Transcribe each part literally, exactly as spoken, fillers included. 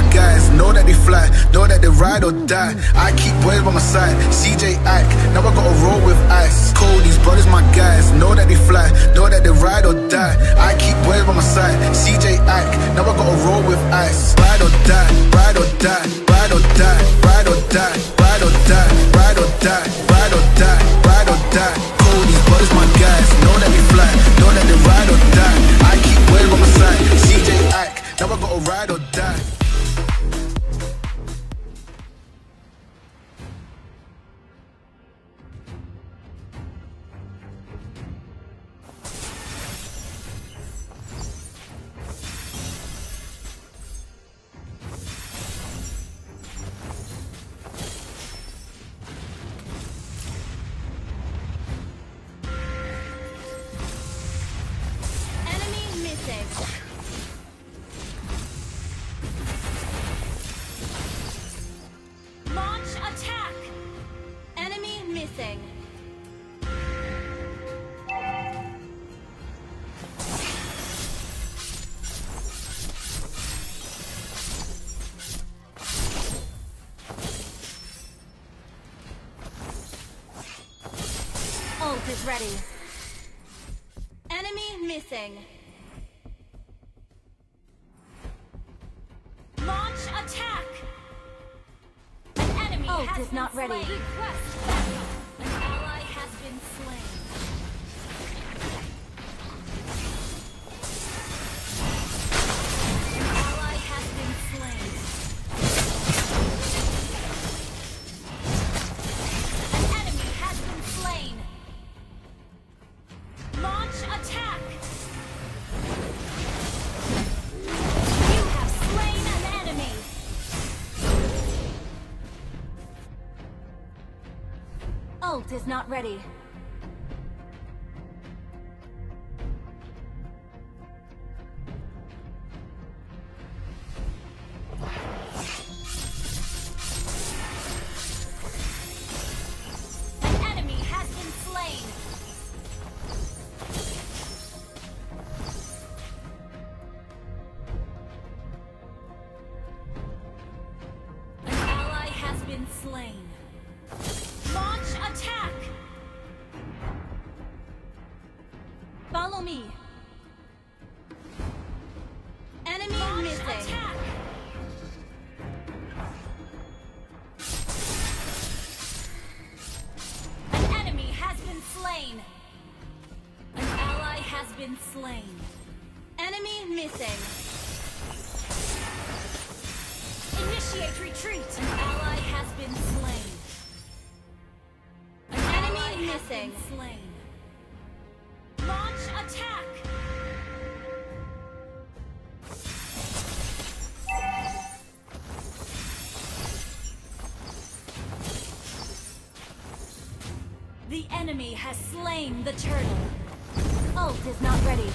guys, know that they fly, know that they ride or die. I keep boys by my side, C J Ike, now I gotta roll with ice. Cody's brothers, my guys, know that they fly, know that they ride or die. I keep boys by my side, C J Ike, now I gotta roll with ice. Ride or die, ride or die, ride or die, ride or die, ride or die, ride or die, ride or die, ride or die. Cody's brothers, my guys, know that they fly, know that they ride or die. I keep boys by my side, C J Ike, now I gotta ride or die. Launch attack! Enemy missing. Ult is ready. Enemy missing. Launch attack! An enemy Ult has is been not ready. slain. Request backup. An ally has been slain. An ally has been slain. An enemy has been slain. Launch attack! You have slain an enemy. Ult is not ready. An enemy has been slain. An ally has been slain. Launch attack! Follow me. Enemy Launch missing. Attack! An enemy has been slain. An ally has been slain. Enemy missing. Initiate retreat. An ally has been slain. An enemy missing. Slain. Launch attack. The enemy has slain the turtle. Ult is not ready.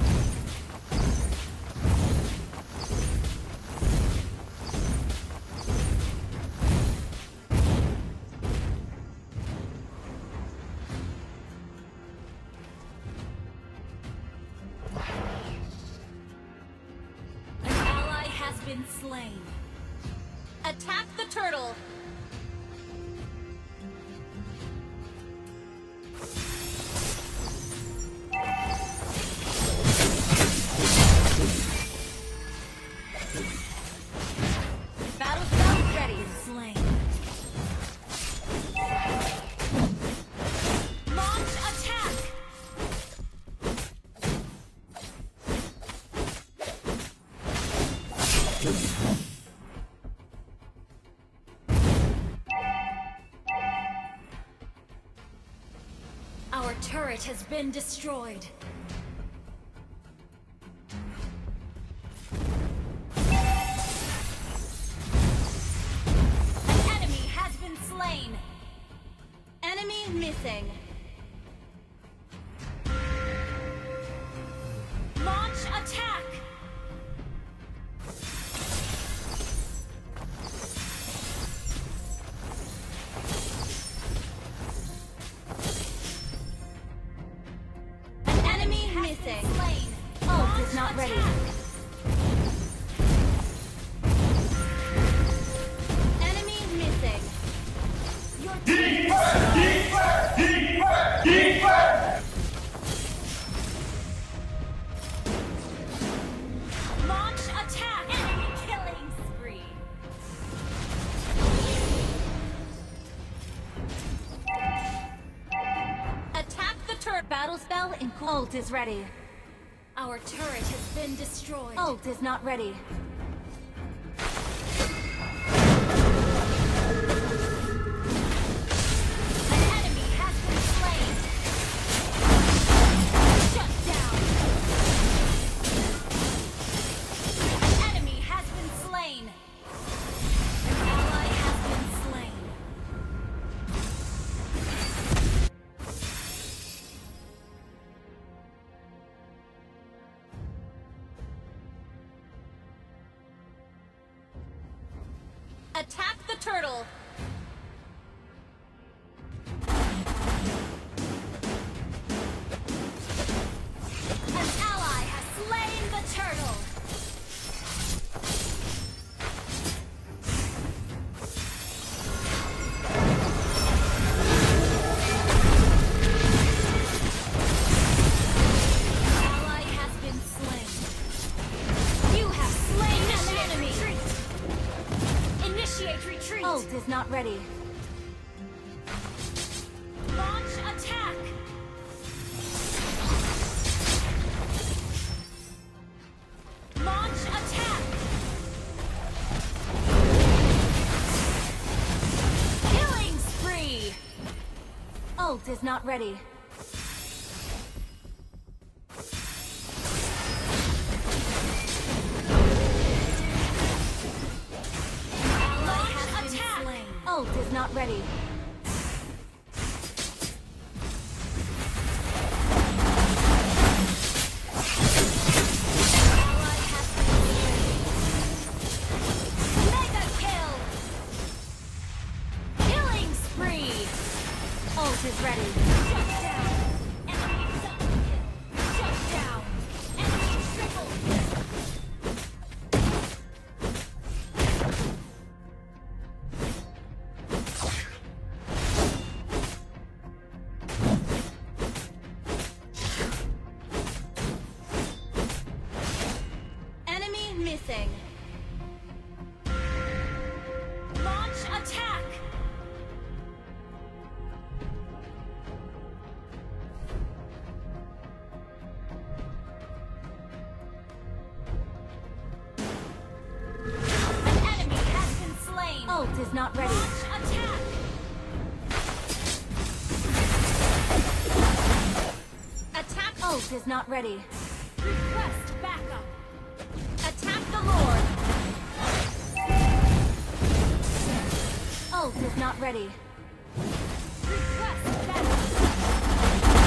An ally has been slain. Attack the turtle. Battle spell ready and slain. Launch attack! Our turret has been destroyed. An enemy has been slain. Enemy missing. Launch attack! An enemy missing. Slain. Ult is not ready. Attack! Ult is ready. Our turret has been destroyed. Ult is not ready. An enemy has been slain. Shut down. An enemy has been slain. An ally has been slain. Attack the turtle! An ally has slain the turtle! An ally has been slain. You have slain an enemy! Initiate retreat! Ult is not ready. Launch attack! Launch attack! Killing spree! Ult is not ready. Ally has been Attack! slain. Ult is not ready. Ally has been slain. Mega kill! Killing spree! Ult is ready. Shut down! Enemy double kill! Shut down! Enemy triple kill! Enemy missing. Launch attack! An enemy has been slain. Ult is not ready. Launch attack! Attack! Ult is not ready. Request backup! Attack the Lord! Ult is not ready. Request backup!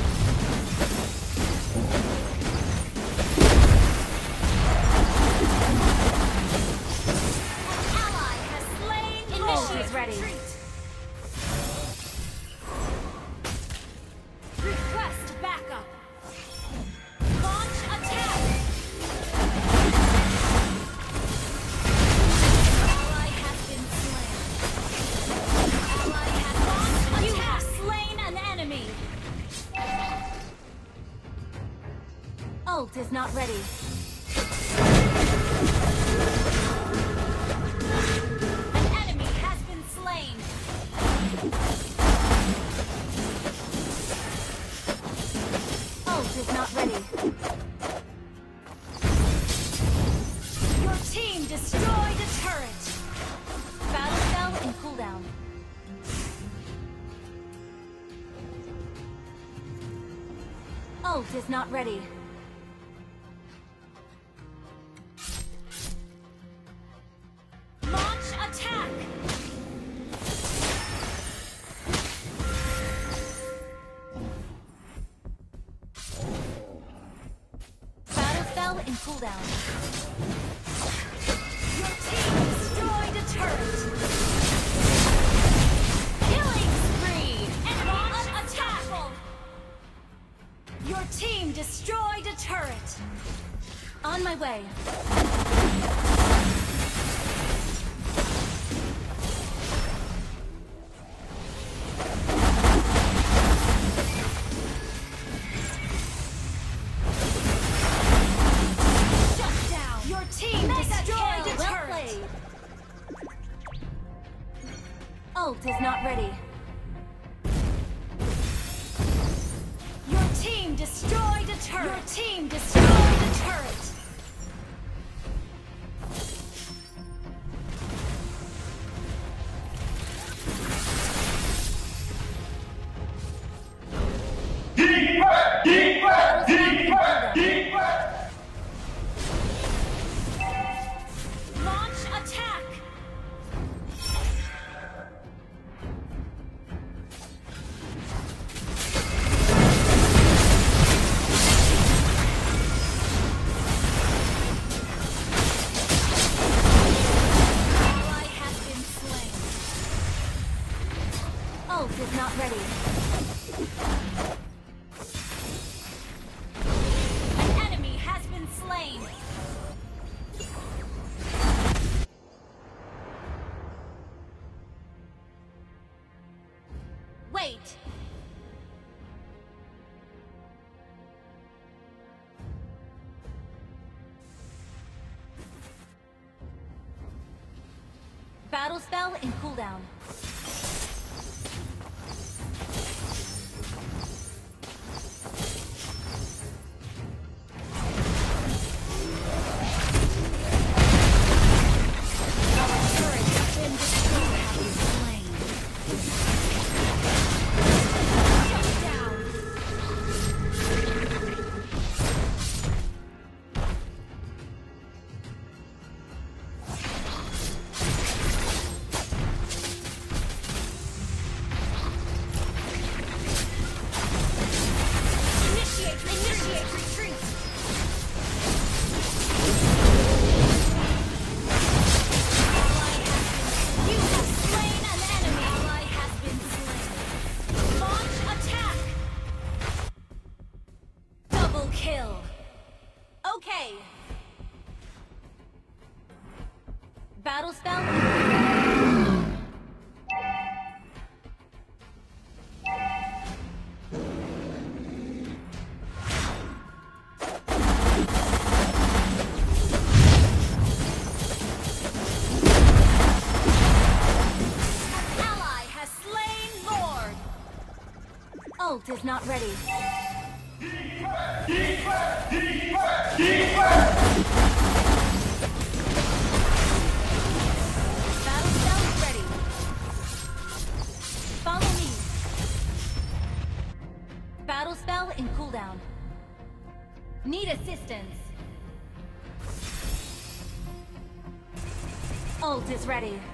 An ally has slain Ult Initiate is ready. retreat. Request backup! Launch attack! Ally has been slain. Ally has launched. You have slain an enemy. Ult is not ready. An enemy has been slain. Ult is not ready. Your team destroyed a turret. Battle spell and cooldown. Ult is not ready. Launch attack! Battle spell and cooldown. Your team destroyed a turret. Killing spree! And launch attack! Your team destroyed a turret. On my way. Shut down! Your team destroyed a Well turret. played. Ult is not ready. Your team destroyed the turret! Your team destroyed the turret! Defense! Defense! Defense! Defense! Launch attack! Ally has been slain. Ult is not ready. An enemy has been slain. Wait. Battle spell in cooldown. Turret has been destroyed. Have been slain. Shut down. Initiate, initiate retreat. Ally has been, you have slain an enemy. Ally has been slain. Launch attack. Double kill. Okay. Battle spell. Ally has slain Lord. Ult is not ready. Defense! Defense! Defense! Battle spell is ready. Follow me. Battle spell in cooldown. Need assistance. Ult is ready.